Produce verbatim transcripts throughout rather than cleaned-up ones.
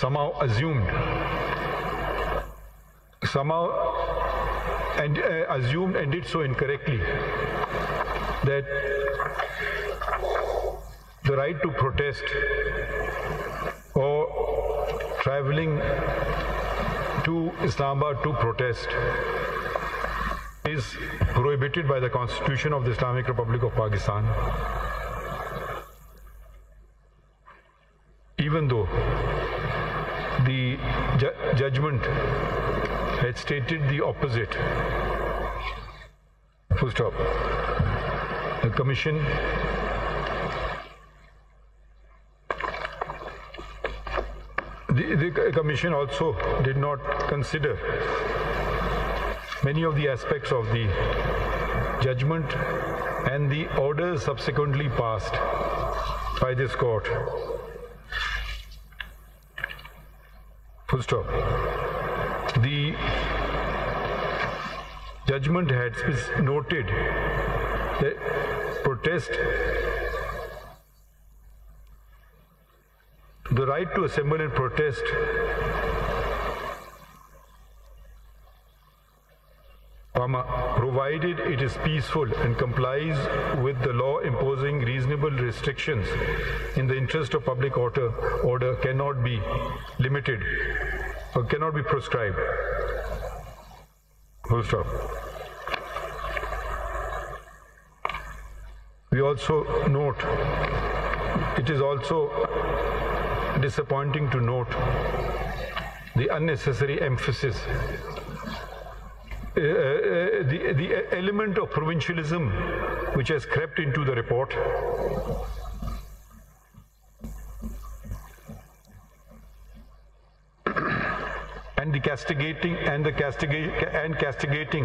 somehow assumed, somehow and uh, assumed and did so incorrectly that the right to protest or traveling to Islamabad to protest is prohibited by the Constitution of the Islamic Republic of Pakistan, even though the ju judgment had stated the opposite. Full stop. The Commission The, the Commission also did not consider many of the aspects of the judgment and the orders subsequently passed by this court. Full stop. The judgment had noted that protest, the right to assemble and protest provided it is peaceful and complies with the law imposing reasonable restrictions in the interest of public order, order cannot be limited or cannot be prescribed. Full stop. We also note, it is also disappointing to note the unnecessary emphasis, uh, uh, the, the element of provincialism which has crept into the report. And the castigating and the castigating and castigating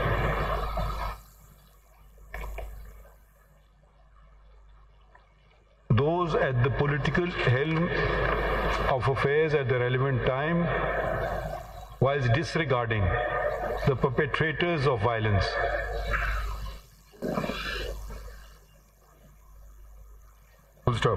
those at the political helm of affairs at the relevant time, whilst disregarding the perpetrators of violence. Full stop.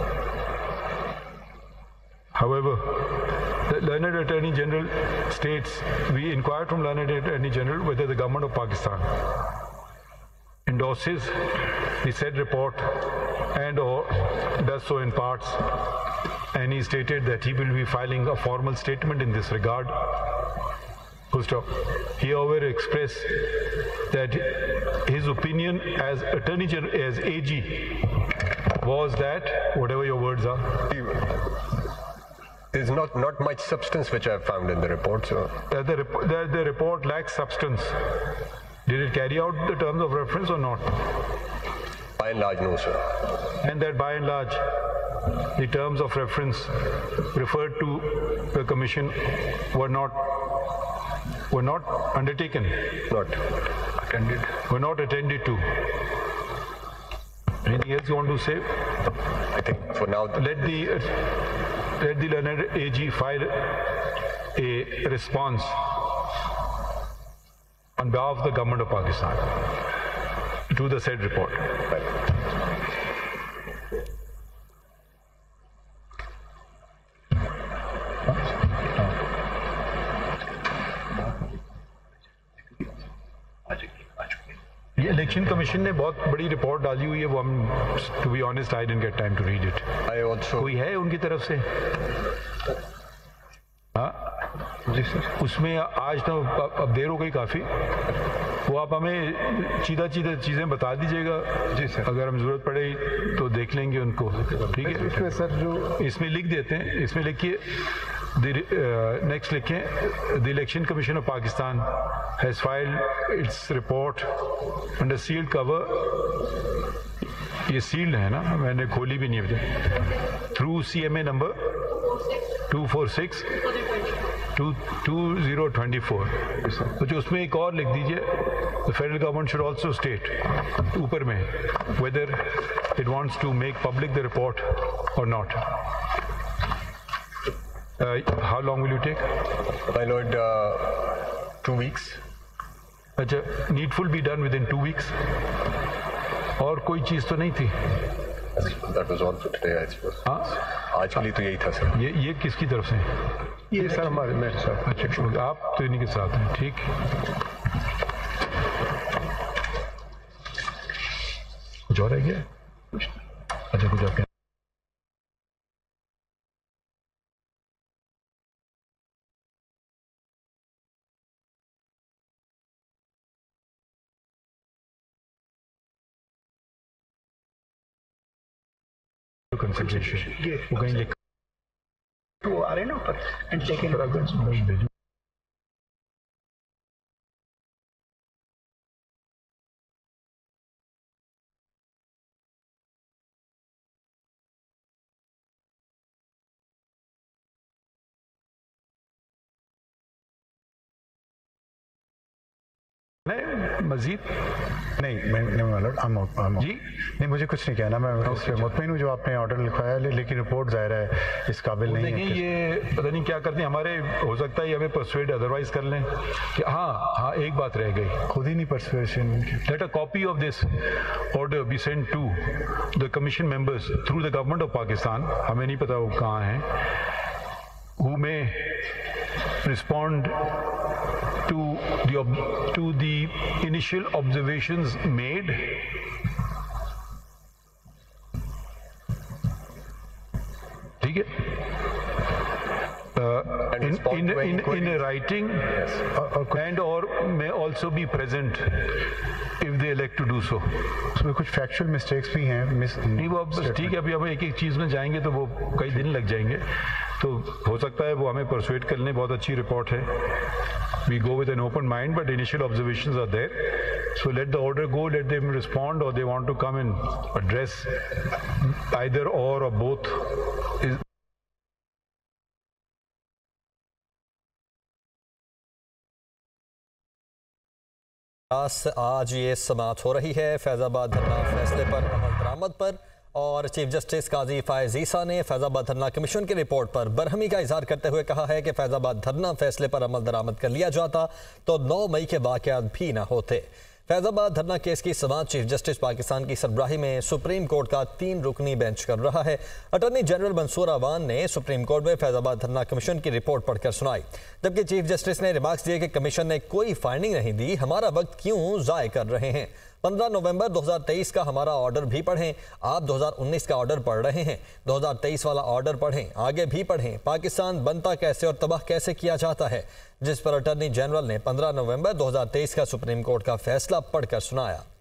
However, the learned Attorney General states, we inquired from learned Attorney General whether the government of Pakistan endorses the said report and or does so in parts, and he stated that he will be filing a formal statement in this regard. Full stop. He however expressed that his opinion as Attorney General, as A G, was that, whatever your words are, there's not, not much substance which I've found in the report, so. Uh, the, rep the, the report lacks substance. Did it carry out the terms of reference or not? By and large, no, sir. And that by and large, the terms of reference referred to the Commission were not were not undertaken. Not attended. Were not attended to. Anything else you want to say? I think for now. Let the uh, let the learned A G file a response on behalf of the government of Pakistan to the said report. Right. ये election commission ने बहुत बड़ी report डाली हुई है, वो हम, to be honest, I didn't get time to read it. I also. कोई है उनकी तरफ से? हाँ जी सर. उसमें आज तो अब देर हो गई काफ़ी, वो आप हमें सीधा सीधा चीज़ें बता दीजिएगा. जी सर. अगर हमें ज़रूरत पड़े तो देख लेंगे उनको. ठीक है. इसमें सर जो इसमें लिख देते हैं, इसमें लिखिए, नेक्स्ट लिखें, the election commission of Pakistan has filed its report under sealed cover. ये सील्ड है ना, मैंने खोली भी नहीं अभी. Through C M A number two four six two two zero twenty four. तो जो उसमें एक और लिख दीजिए, the federal government should also state ऊपर में whether it wants to make public the report और not. How long will you take? My lord, uh, two weeks. अच्छा, needful be done within two weeks. और कोई चीज़ तो नहीं थी? That was all for today, I suppose. हाँ आज के लिए तो यही था सर. ये ये किसकी तरफ से है? ये सर हमारे मेरे साथ. अच्छा आप तो इन्हीं के साथ हैं, ठीक. कुछ और है क्या? अच्छा कुछ और. कंसल्टेशन ये वो कहीं लिख वो आ रहे हैं ना ऊपर एंड चेक इन. भेजो. नहीं मजीद नहीं मैं नहीं मालूम. I'm out, I'm out. जी नहीं मुझे कुछ नहीं कहना. मैं इस पे मुतमईन हूँ जो आपने ऑर्डर लिखवाया है, लेकिन रिपोर्ट ज़ाहिर है इस काबिल नहीं देखिए है. ये पता नहीं क्या करते हैं हमारे. हो सकता है ये हमें परसुएड अदरवाइज कर लें कि हाँ हाँ एक बात रह गई. खुद ही नहीं persuasion. Let a copy of this order be sent to the commission members through the government of Pakistan. हमें नहीं पता वो कहाँ हैं. Who may respond to the ob- to the initial observations made. ठीक है. Uh, in respond in to any in, in a queries. writing और, और कुछ, and or may also be present if they elect to do so. उसमें कुछ factual mistakes भी हैं. Miss नहीं वो अब बस ठीक है. अभी हम एक एक चीज़ में जाएंगे तो वो कई दिन लग जाएंगे. तो हो सकता है वो हमें परसुएट कर लें. बहुत अच्छी रिपोर्ट है. We go with an open mind, but initial observations are there. So let the order go. Let them respond, or they want to come and address either or or both. Is आज ये समाअत हो रही है फैज़ाबाद धरना फैसले पर अमल दरामद पर, और चीफ जस्टिस काजी फायज ईसा ने फैज़ाबाद धरना कमीशन की रिपोर्ट पर बरहमी का इजहार करते हुए कहा है कि फैज़ाबाद धरना फैसले पर अमल दरामद कर लिया जाता तो नौ मई के वाक़यात भी न होते. फैज़ाबाद धरना केस की समाअत चीफ जस्टिस पाकिस्तान की सरबराही में सुप्रीम कोर्ट का तीन रुकनी बेंच कर रहा है. अटॉर्नी जनरल मंसूर अवान ने सुप्रीम कोर्ट में फैज़ाबाद धरना कमीशन की रिपोर्ट पढ़कर सुनाई, जबकि चीफ जस्टिस ने रिमार्क्स दिए कि कमीशन ने कोई फाइंडिंग नहीं दी, हमारा वक्त क्यों ज़ाय कर रहे हैं. पंद्रह नवंबर दो हज़ार तेईस का हमारा ऑर्डर भी पढ़ें. आप दो हज़ार उन्नीस का ऑर्डर पढ़ रहे हैं, दो हज़ार तेईस वाला ऑर्डर पढ़ें, आगे भी पढ़ें. पाकिस्तान बनता कैसे और तबाह कैसे किया जाता है, जिस पर अटॉर्नी जनरल ने पंद्रह नवंबर दो हज़ार तेईस का सुप्रीम कोर्ट का फैसला पढ़कर सुनाया.